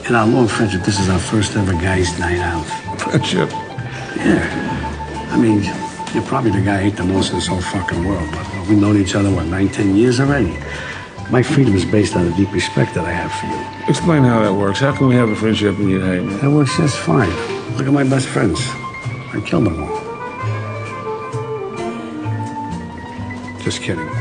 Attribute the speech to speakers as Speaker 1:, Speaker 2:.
Speaker 1: In our long friendship, this is our first ever guys' night out.
Speaker 2: Friendship?
Speaker 1: Yeah. I mean, you're probably the guy I hate the most in this whole fucking world, but we've known each other, what, 9, 10 years already? My freedom is based on the deep respect that I have for you.
Speaker 2: Explain how that works. How can we have a friendship and you hate me?
Speaker 1: That works just fine. Look at my best friends. I killed them all. Just kidding.